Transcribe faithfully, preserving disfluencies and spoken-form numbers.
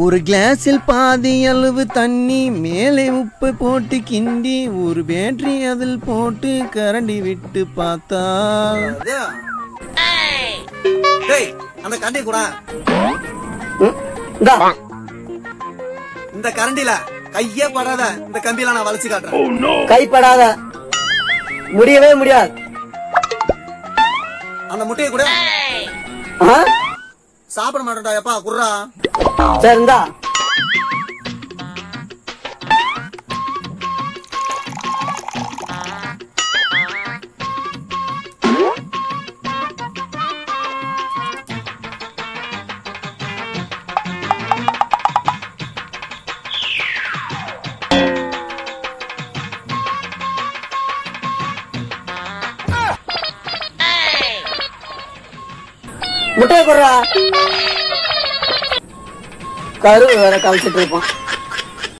ஒரு கிளாஸில் பாதி அளவு தண்ணி மேலே உப்பு போட்டு கிண்டி ஒரு பேட்டரி அதில் போட்டு கரண்டி விட்டு பார்த்தா அந்த கரண்டி கூட இந்த கரண்டில கையே படாத இந்த கம்பியில நான் வளைச்சு காட்டுறேன். கைப்படாத முடியவே முடியாது. அந்த முட்டையை கூட சாப்பிட மாட்டேன்டா எப்பா குர்ரா. சரிந்தா முட்டையை குர்ரா. கரு வேற கழிச்சிட்டு இருப்பான்.